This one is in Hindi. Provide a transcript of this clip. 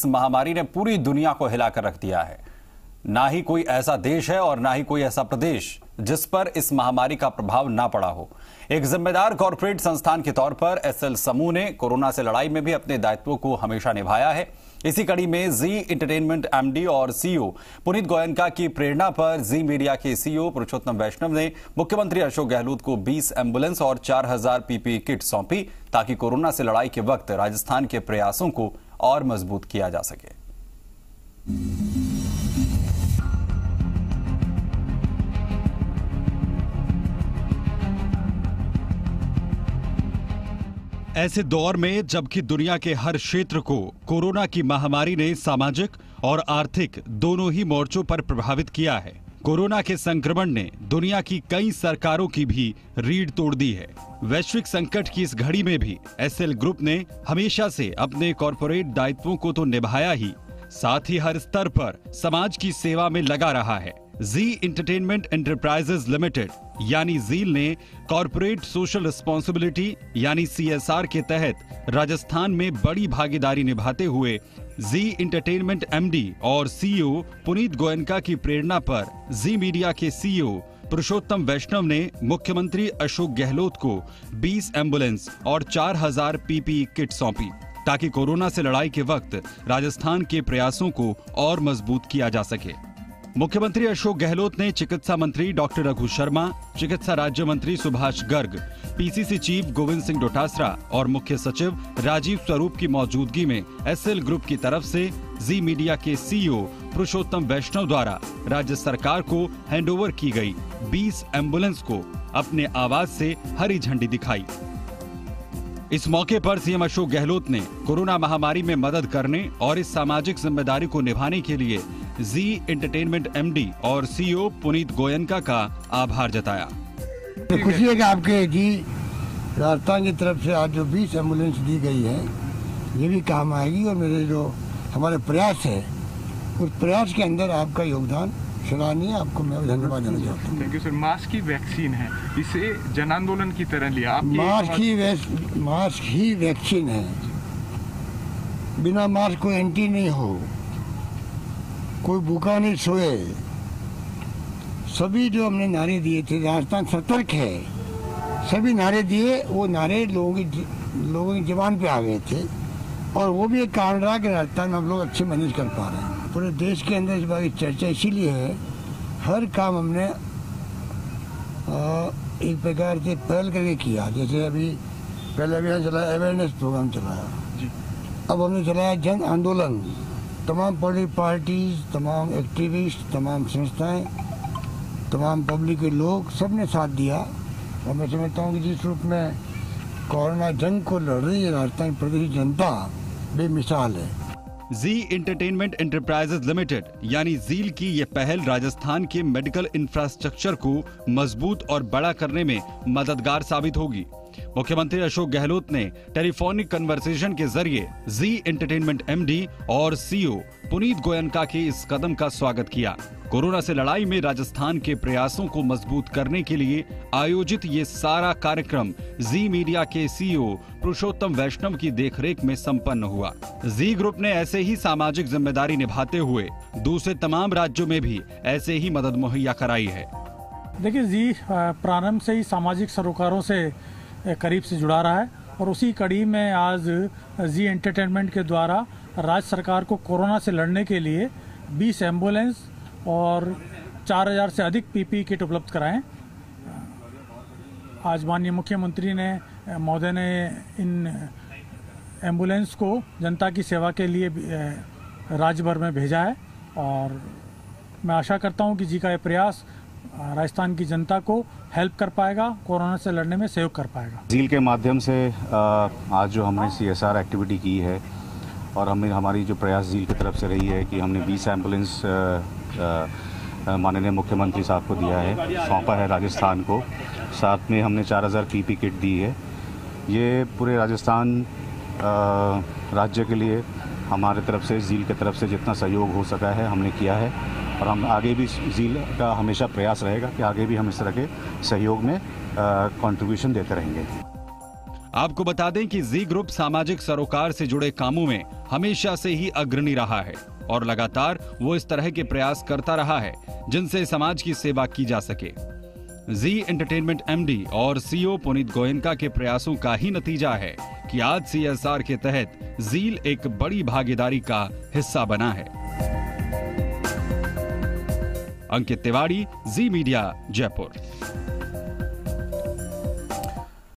इस महामारी ने पूरी दुनिया को हिलाकर रख दिया है। ना ही कोई ऐसा देश है और ना ही कोई ऐसा प्रदेश जिस पर इस महामारी का प्रभाव ना पड़ा हो। एक जिम्मेदार कॉरपोरेट संस्थान के तौर पर एसएल समूह ने कोरोना से लड़ाई में भी अपने दायित्वों को हमेशा निभाया है। इसी कड़ी में जी एंटरटेनमेंट एमडी और सीईओ पुनीत गोयनका की प्रेरणा पर जी मीडिया के सीईओ पुरुषोत्तम वैष्णव ने मुख्यमंत्री अशोक गहलोत को 20 एम्बुलेंस और 4000 पीपीई किट सौंपी, ताकि कोरोना से लड़ाई के वक्त राजस्थान के प्रयासों को और मजबूत किया जा सके। ऐसे दौर में जबकि दुनिया के हर क्षेत्र को कोरोना की महामारी ने सामाजिक और आर्थिक दोनों ही मोर्चों पर प्रभावित किया है, कोरोना के संक्रमण ने दुनिया की कई सरकारों की भी रीढ़ तोड़ दी है। वैश्विक संकट की इस घड़ी में भी एसएल ग्रुप ने हमेशा से अपने कॉरपोरेट दायित्वों को तो निभाया ही, साथ ही हर स्तर पर समाज की सेवा में लगा रहा है। जी एंटरटेनमेंट एंटरप्राइजेज लिमिटेड यानी जील ने कॉरपोरेट सोशल रिस्पॉन्सिबिलिटी यानी सीएसआर के तहत राजस्थान में बड़ी भागीदारी निभाते हुए जी एंटरटेनमेंट एमडी और सीईओ पुनीत गोयनका की प्रेरणा पर जी मीडिया के सीईओ पुरुषोत्तम वैष्णव ने मुख्यमंत्री अशोक गहलोत को 20 एम्बुलेंस और 4000 पीपीई किट सौंपी, ताकि कोरोना से लड़ाई के वक्त राजस्थान के प्रयासों को और मजबूत किया जा सके। मुख्यमंत्री अशोक गहलोत ने चिकित्सा मंत्री डॉक्टर रघु शर्मा, चिकित्सा राज्य मंत्री सुभाष गर्ग, पीसीसी चीफ गोविंद सिंह डोटासरा और मुख्य सचिव राजीव स्वरूप की मौजूदगी में एसएल ग्रुप की तरफ से जी मीडिया के सीईओ पुरुषोत्तम वैष्णव द्वारा राज्य सरकार को हैंडओवर की गई 20 एम्बुलेंस को अपने आवाज से हरी झंडी दिखाई। इस मौके पर सीएम अशोक गहलोत ने कोरोना महामारी में मदद करने और इस सामाजिक जिम्मेदारी को निभाने के लिए जी एंटरटेनमेंट एमडी और सीईओ पुनीत गोयनका का आभार जताया। खुशी है कि आपके जी राजस्थान की तरफ से आज जो 20 एम्बुलेंस दी गई है ये भी काम आएगी, और मेरे जो हमारे प्रयास है उस प्रयास के अंदर आपका योगदान सराहनीय, आपको मैं धन्यवाद देना चाहता हूँ। Thank you sir. मास्क की वैक्सीन है, इसे जन आंदोलन की तरह लिया आप। मास्क ही वैक्सीन है, बिना मास्क कोई एंटी नहीं हो, कोई भूखा नहीं सोए। सभी जो हमने नारे दिए थे, राजस्थान सतर्क है, सभी नारे दिए, वो नारे लोगों की जुबान पे आ गए थे, और वो भी एक कारण रहा कि राजस्थान में हम लोग अच्छे मैनेज कर पा रहे हैं। पूरे देश के अंदर इस बार की चर्चा इसीलिए है, हर काम हमने एक प्रकार से पहल करके किया। जैसे अभी पहले अभियान चलाया, अवेयरनेस प्रोग्राम चलाया, अब हमने चलाया जन आंदोलन। तमाम पॉलिटिकल पार्टीज, तमाम एक्टिविस्ट, तमाम संस्थाएं, तमाम पब्लिक के लोग सब ने साथ दिया, और मैं समझता हूँ कि जिस रूप में कोरोना जंग को लड़ रही है राजस्थान प्रदेश की जनता, बेमिसाल है। जी एंटरटेनमेंट एंटरप्राइजेज लिमिटेड यानी जील की ये पहल राजस्थान के मेडिकल इंफ्रास्ट्रक्चर को मजबूत और बड़ा करने में मददगार साबित होगी। मुख्यमंत्री अशोक गहलोत ने टेलीफोनिक कन्वर्सेशन के जरिए जी एंटरटेनमेंट एमडी और सीईओ पुनीत गोयनका के इस कदम का स्वागत किया। कोरोना से लड़ाई में राजस्थान के प्रयासों को मजबूत करने के लिए आयोजित ये सारा कार्यक्रम जी मीडिया के सीईओ पुरुषोत्तम वैष्णव की देखरेख में संपन्न हुआ। जी ग्रुप ने ऐसे ही सामाजिक जिम्मेदारी निभाते हुए दूसरे तमाम राज्यों में भी ऐसे ही मदद मुहैया कराई है। देखिए, जी प्रारंभ से ही सामाजिक सरोकारों से करीब से जुड़ा रहा है, और उसी कड़ी में आज जी एंटरटेनमेंट के द्वारा राज्य सरकार को कोरोना से लड़ने के लिए 20 एम्बुलेंस और 4000 से अधिक पीपीई किट उपलब्ध कराएं। आज माननीय मुख्यमंत्री ने महोदय ने इन एम्बुलेंस को जनता की सेवा के लिए राज्य भर में भेजा है, और मैं आशा करता हूं कि जी का ये प्रयास राजस्थान की जनता को हेल्प कर पाएगा, कोरोना से लड़ने में सहयोग कर पाएगा। जील के माध्यम से आज जो हमने सीएसआर एक्टिविटी की है, और हमारी जो प्रयास जील की तरफ से रही है कि हमने 20 एम्बुलेंस माननीय मुख्यमंत्री साहब को दिया है, सौंपा है राजस्थान को, साथ में हमने 4000 पीपी किट दी है। ये पूरे राजस्थान राज्य के लिए हमारे तरफ से, जील की तरफ से जितना सहयोग हो सका है हमने किया है, और हम आगे भी जील का हमेशा प्रयास रहेगा कि आगे भी हम इस तरह के सहयोग में कंट्रीब्यूशन देते रहेंगे। आपको बता दें कि जी ग्रुप सामाजिक सरोकार से जुड़े कामों में हमेशा से ही अग्रणी रहा है और लगातार वो इस तरह के प्रयास करता रहा है जिनसे समाज की सेवा की जा सके। जी एंटरटेनमेंट एमडी और सीईओ पुनीत गोयनका के प्रयासों का ही नतीजा है कि आज सीएसआर के तहत जील एक बड़ी भागीदारी का हिस्सा बना है। अंकित तिवारी, जी मीडिया, जयपुर।